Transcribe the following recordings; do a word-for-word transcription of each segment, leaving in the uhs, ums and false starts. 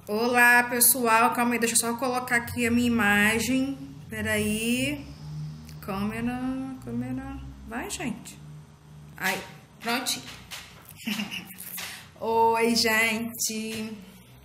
Olá, pessoal. Calma aí, deixa eu só colocar aqui a minha imagem. Peraí. Câmera, câmera. Vai, gente. Aí, prontinho. Oi, gente.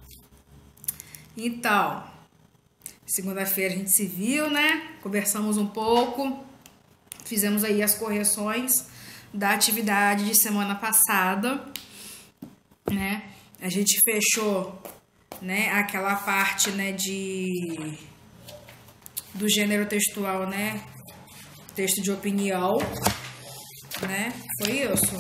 Então, segunda-feira a gente se viu, né? Conversamos um pouco. Fizemos aí as correções da atividade de semana passada, né? A gente fechou, né, aquela parte, né, de do gênero textual, né? Texto de opinião, né? Foi isso.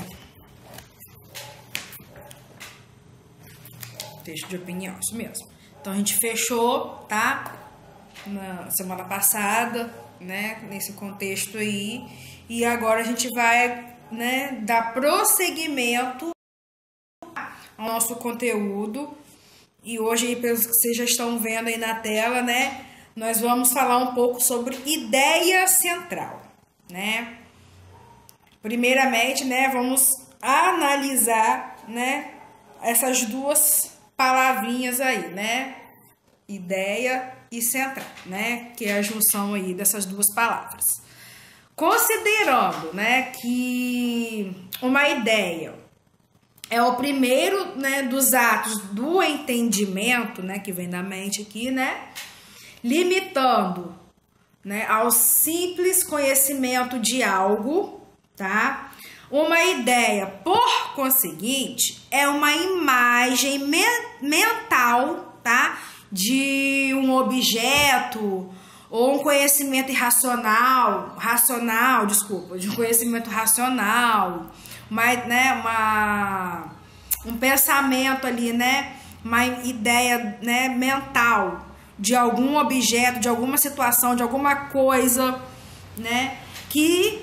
Texto de opinião, isso mesmo. Então a gente fechou, tá? Na semana passada, né, nesse contexto aí, e agora a gente vai, né, dar prosseguimento ao nosso conteúdo. E hoje, pelos que vocês já estão vendo aí na tela, né, nós vamos falar um pouco sobre ideia central, né? Primeiramente, né, vamos analisar, né, essas duas palavrinhas aí, né? Ideia e central, né? Que é a junção aí dessas duas palavras. Considerando, né, que uma ideia é o primeiro, né, dos atos do entendimento, né, que vem da mente aqui, né, limitando, né, ao simples conhecimento de algo, tá? Uma ideia, por conseguinte, é uma imagem me mental, tá, de um objeto ou um conhecimento irracional, racional, desculpa, de um conhecimento racional, uma, né, uma, um pensamento ali, né, uma ideia, né, mental de algum objeto, de alguma situação, de alguma coisa, né, que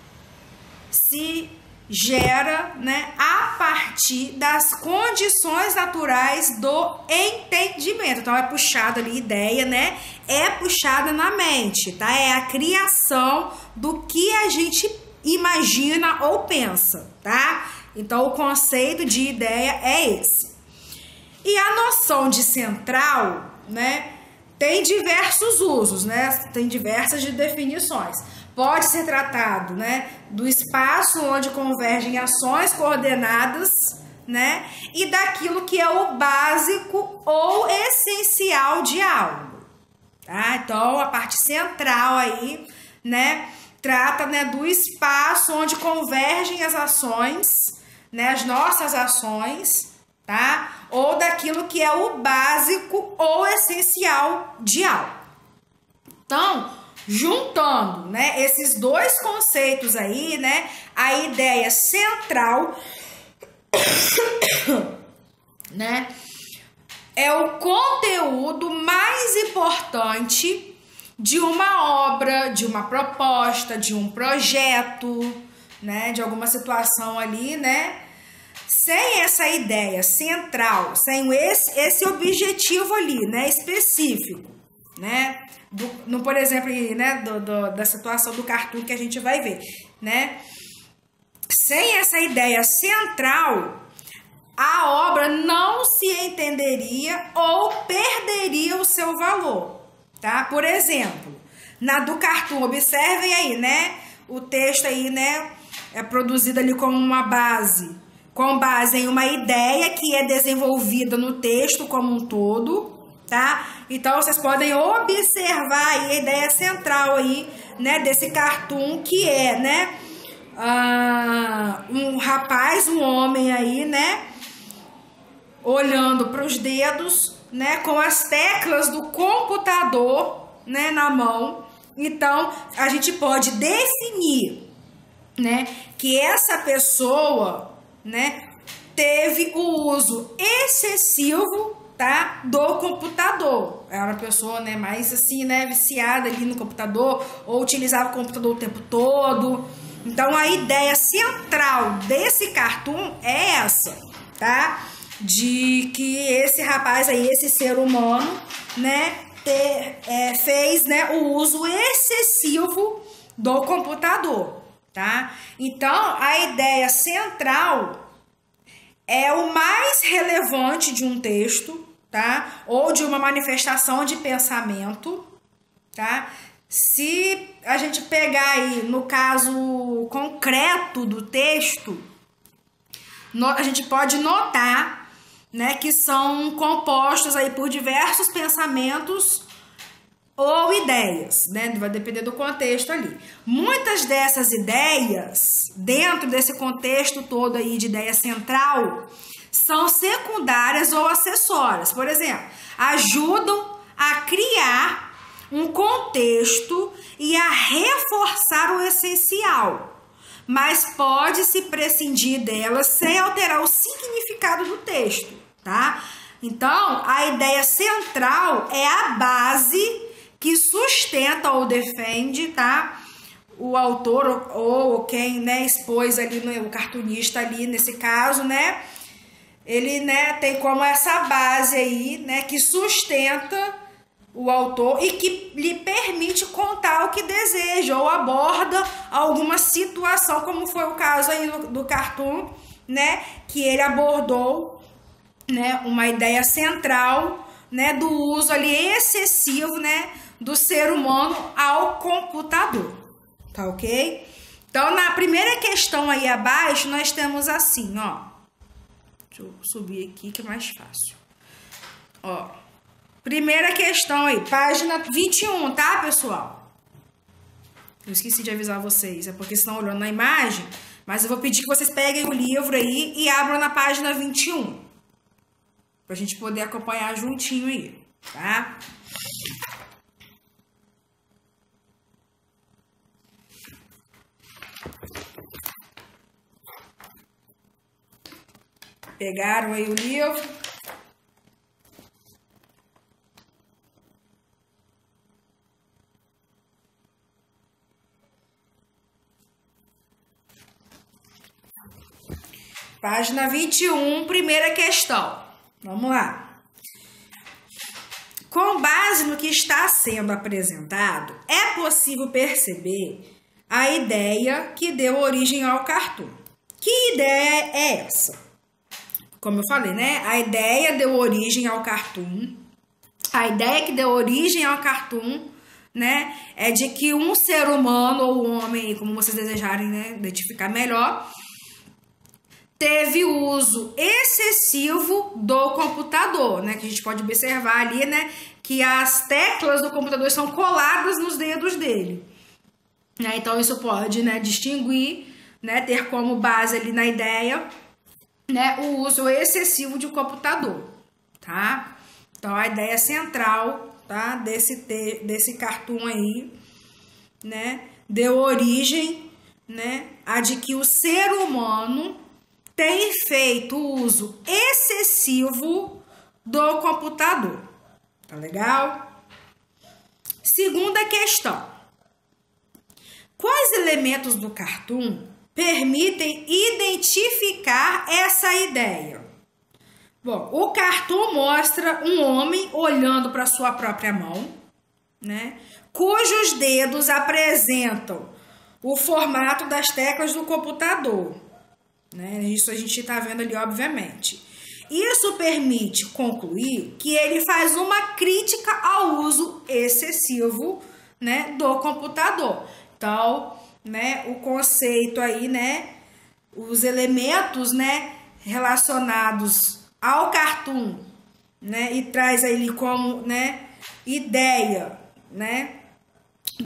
se gera, né, a partir das condições naturais do entendimento. Então é puxada ali ideia, né? É puxada na mente, tá? É a criação do que a gente imagina ou pensa, tá? Então o conceito de ideia é esse. E a noção de central, né, tem diversos usos, né? Tem diversas definições. Pode ser tratado, né, do espaço onde convergem ações coordenadas, né, e daquilo que é o básico ou essencial de algo, tá? Então, a parte central aí, né, trata, né, do espaço onde convergem as ações, né, as nossas ações, tá? Ou daquilo que é o básico ou essencial de algo. Então, juntando, né, esses dois conceitos aí, né, a ideia central, né, é o conteúdo mais importante de uma obra, de uma proposta, de um projeto, né, de alguma situação ali, né? Sem essa ideia central, sem esse, esse objetivo ali, né, específico, né? Do, no, por exemplo, né, do, do, da situação do cartoon que a gente vai ver, né? Sem essa ideia central, a obra não se entenderia ou perderia o seu valor, tá? Por exemplo, na do cartoon, observem aí, né? O texto aí, né, é produzido ali como uma base, com base em uma ideia que é desenvolvida no texto como um todo, tá? Então, vocês podem observar aí a ideia central aí, né, desse cartoon, que é, né, uh, um rapaz, um homem aí, né, olhando para os dedos, né, com as teclas do computador, né, na mão. Então, a gente pode definir, né, que essa pessoa, né, teve o uso excessivo, tá, do computador. Era uma pessoa, né, mais assim, né, viciada ali no computador, ou utilizava o computador o tempo todo. Então a ideia central desse cartoon é essa, tá? De que esse rapaz aí, esse ser humano, né, ter, é, fez, né, o uso excessivo do computador, tá? Então a ideia central é o mais relevante de um texto, tá? Ou de uma manifestação de pensamento, tá? Se a gente pegar aí no caso concreto do texto, a gente pode notar, né, que são compostos aí por diversos pensamentos ou ideias, né? Vai depender do contexto ali. Muitas dessas ideias, dentro desse contexto todo aí de ideia central, são secundárias ou acessórias. Por exemplo, ajudam a criar um contexto e a reforçar o essencial, mas pode-se prescindir delas sem alterar o significado do texto, tá? Então, a ideia central é a base que sustenta ou defende, tá? O autor ou, ou quem, né, expôs ali, no, o cartunista ali, nesse caso, né? Ele, né, tem como essa base aí, né, que sustenta o autor e que lhe permite contar o que deseja ou aborda alguma situação, como foi o caso aí do, do cartoon, né, que ele abordou, né, uma ideia central, né, do uso ali excessivo, né, do ser humano ao computador, tá ok? Então, na primeira questão aí abaixo, nós temos assim, ó, deixa eu subir aqui que é mais fácil, ó. Primeira questão aí, página vinte e um, tá, pessoal? Eu esqueci de avisar vocês, é porque estão olhando na imagem, mas eu vou pedir que vocês peguem o livro aí e abram na página vinte e um, pra gente poder acompanhar juntinho aí, tá? Pegaram aí o livro? Página vinte e um, primeira questão. Vamos lá. Com base no que está sendo apresentado, é possível perceber a ideia que deu origem ao cartoon. Que ideia é essa? Como eu falei, né? A ideia deu origem ao cartoon. A ideia que deu origem ao cartoon, né, é de que um ser humano ou um homem, como vocês desejarem, né, identificar melhor, teve uso excessivo do computador, né? Que a gente pode observar ali, né? Que as teclas do computador são coladas nos dedos dele. Né? Então, isso pode, né, distinguir, né? Ter como base ali na ideia, né? O uso excessivo de computador, tá? Então, a ideia central, tá? Desse, te, desse cartoon aí, né? Deu origem, né? A de que o ser humano tem feito uso excessivo do computador. Tá legal? Segunda questão. Quais elementos do cartoon permitem identificar essa ideia? Bom, o cartoon mostra um homem olhando para sua própria mão, né? Cujos dedos apresentam o formato das teclas do computador. Né? Isso a gente está vendo ali, obviamente. Isso permite concluir que ele faz uma crítica ao uso excessivo, né, do computador. Então, né, o conceito aí, né, os elementos, né, relacionados ao cartoon, né, e traz ele como, né, ideia, né,